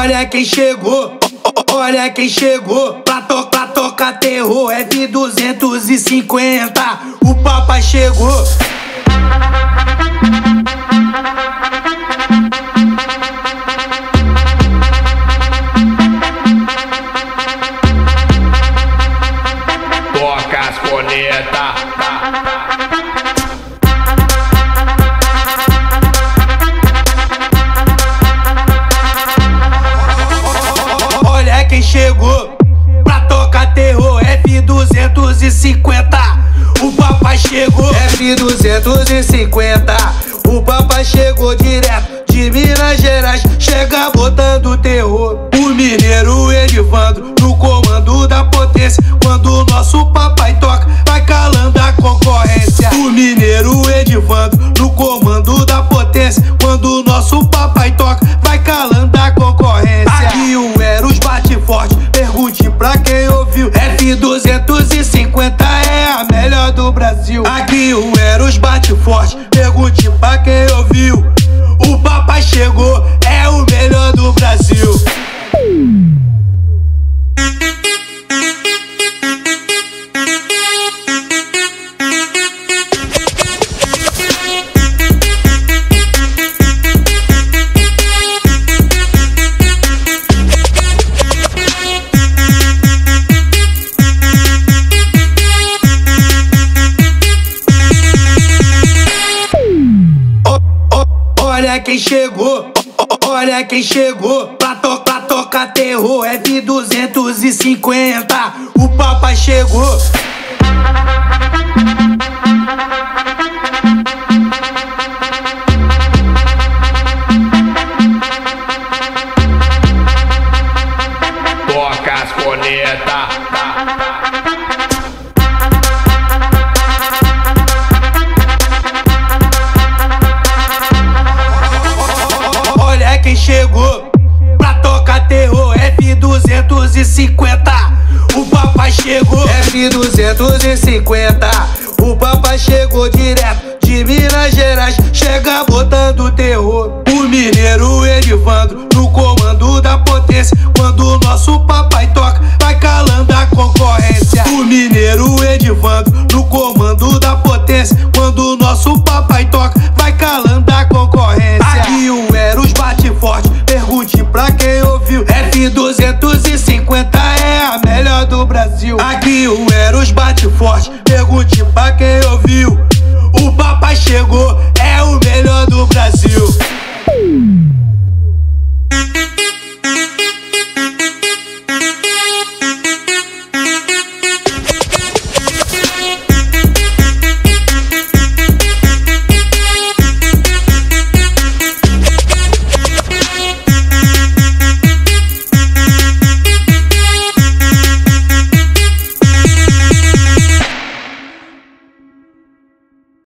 Olha quem chegou, olha quem chegou pra tocar terror. F250, o papai chegou. Toca as cornetas. Olha quem chegou pra tocar terror. F250, o papai chegou. F250, o papai chegou direto de Minas Gerais, chega botando terror. O mineiro Edivandro no comando da potência. Quando o nosso papai toca, vai calando a concorrência. O mineiro Edivandro no comando da potência. Quando o nosso papai toca, vai calando a concorrência. Aqui o Eros bate forte, pergunte pra quem ouviu. F250 é a melhor do Brasil. Aqui o Eros bate forte, pergunte pra quem ouviu. O papai chegou, é o melhor do Brasil. Olha quem chegou, olha quem chegou pra tocar terror. F250, o papai chegou. Toca as cornetas. Olha quem chegou pra tocar terror. F250, o papai chegou. F250, o papai chegou direto de Minas Gerais, chega botando terror. O mineiro Edivandro no comando da potência. Quando o nosso papai toca, vai calando a concorrência. O mineiro Edivandro no comando da potência. Quando o nosso papai